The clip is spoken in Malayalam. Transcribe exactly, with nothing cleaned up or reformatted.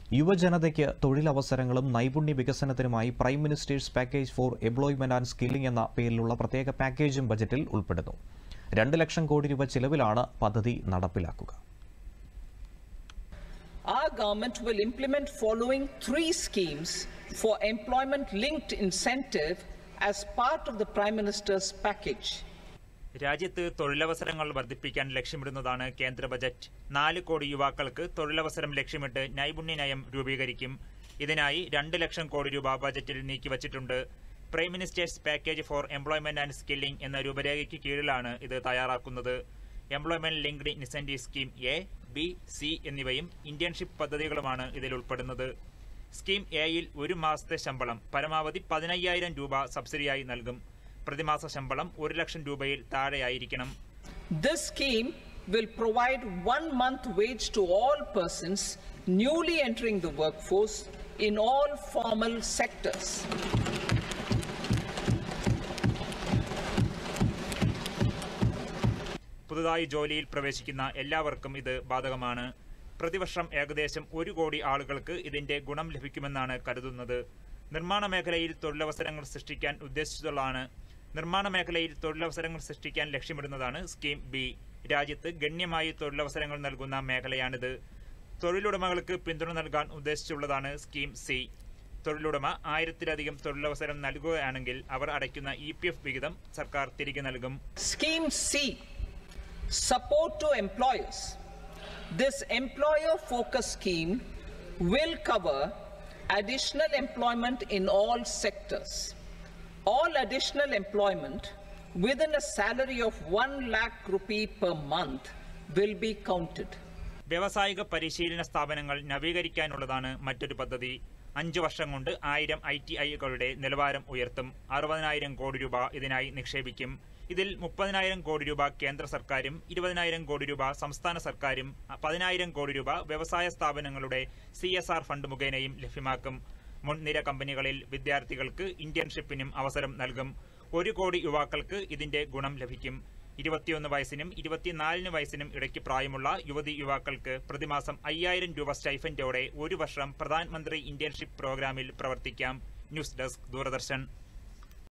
യുവജനതയ്ക്ക് തൊഴിലവസരങ്ങളും നൈപുണ്യ വികസനത്തിനുമായി Prime Minister's Package for Employment and Skilling എന്ന പേരിലുള്ള പ്രത്യേക പാക്കേജും ബജറ്റിൽ ഉൾപ്പെടുന്നു. രണ്ട് ലക്ഷം കോടി രൂപ ചിലവിലാണ് പദ്ധതി നടപ്പിലാക്കുക. Our government will implement following three schemes for employment-linked incentive as part of the Prime Minister's package. രാജ്യത്ത് തൊഴിലവസരങ്ങൾ വർദ്ധിപ്പിക്കാൻ ലക്ഷ്യമിടുന്നതാണ് കേന്ദ്ര ബജറ്റ്. നാല് കോടി യുവാക്കൾക്ക് തൊഴിലവസരം ലക്ഷ്യമിട്ട് നൈപുണ്യ നയം രൂപീകരിക്കും. ഇതിനായി രണ്ട് ലക്ഷം കോടി രൂപ ബജറ്റിൽ നീക്കിവച്ചിട്ടുണ്ട്. Prime Minister's Package for Employment and Skilling എന്ന രൂപരേഖയ്ക്ക് കീഴിലാണ് ഇത് തയ്യാറാക്കുന്നത്. Employment Linked Incentive Scheme A, B, C എന്നിവയും ഇന്റേൺഷിപ്പ് പദ്ധതികളുമാണ് ഇതിൽ ഉൾപ്പെടുന്നത്. സ്കീം എയിൽ ഒരു മാസത്തെ ശമ്പളം പരമാവധി പതിനയ്യായിരം രൂപ സബ്സിഡിയായി നൽകും. പ്രതിമാസ ശമ്പളം ഒരു ലക്ഷം രൂപയിൽ താഴെയായിരിക്കണം. This scheme will provide one month wage to all persons newly entering the workforce in all formal sectors. പുതുതായി ജോലിയിൽ പ്രവേശിക്കുന്ന എല്ലാവർക്കും ഇത് ബാധകമാണ്. പ്രതിവർഷം ഏകദേശം ഒരു കോടി ആളുകൾക്ക് ഇതിന്റെ ഗുണം ലഭിക്കുമെന്നാണ് കരുതുന്നത്. നിർമ്മാണ മേഖലയിൽ തൊഴിലവസരങ്ങൾ സൃഷ്ടിക്കാൻ ഉദ്ദേശിച്ചുള്ളതാണ് നിർമ്മാണ മേഖലയിൽ തൊഴിലവസരങ്ങൾ സൃഷ്ടിക്കാൻ ലക്ഷ്യമിടുന്നതാണ് സ്കീം ബി. രാജ്യത്ത് ഗണ്യമായി തൊഴിലവസരങ്ങൾ നൽകുന്ന മേഖലയാണിത്. തൊഴിലുടമകൾക്ക് പിന്തുണ നൽകാൻ ഉദ്ദേശിച്ചുള്ളതാണ് സ്കീം സി. തൊഴിലുടമ ആയിരത്തിലധികം തൊഴിലവസരം നൽകുകയാണെങ്കിൽ അവർ അടയ്ക്കുന്ന ഇ പി എഫ് വിഹിതം സർക്കാർ തിരികെ നൽകും. Scheme C, support to employers. This employer-focused scheme will cover additional employment in all sectors. All additional employment within a salary of one lakh rupee per month will be counted. വ്യാവസായിക പരിശീലന സ്ഥാപനങ്ങൾ നവീകരിക്കാനുള്ളതാണ് മറ്റൊരു പദ്ധതി. അഞ്ചു വർഷം കൊണ്ട് ആയിരം ഐ ടി ഐകളുടെ നിലവാരം ഉയർത്തും. അറുപതിനായിരം കോടി രൂപ ഇതിനായി നിക്ഷേപിക്കും. ഇതിൽ മുപ്പതിനായിരം കോടി രൂപ കേന്ദ്ര സർക്കാരും ഇരുപതിനായിരം കോടി രൂപ സംസ്ഥാന സർക്കാരും പതിനായിരം കോടി രൂപ വ്യവസായ സ്ഥാപനങ്ങളുടെ സി എസ് ആർ ഫണ്ട് മുഖേനയും ലഭ്യമാക്കും. മുൻനിര കമ്പനികളിൽ വിദ്യാർത്ഥികൾക്ക് ഇന്റേൺഷിപ്പിനും അവസരം നൽകും. ഒരു കോടി യുവാക്കൾക്ക് ഇതിന്റെ ഗുണം ലഭിക്കും. ഇരുപത്തിയൊന്ന് വയസ്സിനും ഇരുപത്തിനാലിന് വയസ്സിനും ഇടയ്ക്ക് പ്രായമുള്ള യുവതി യുവാക്കൾക്ക് പ്രതിമാസം അയ്യായിരം രൂപ സ്റ്റൈഫൻഡോടെ ഒരു വർഷം പ്രധാനമന്ത്രി ഇന്റേൺഷിപ്പ് പ്രോഗ്രാമിൽ പ്രവർത്തിക്കാം. News desk, Doordarshan.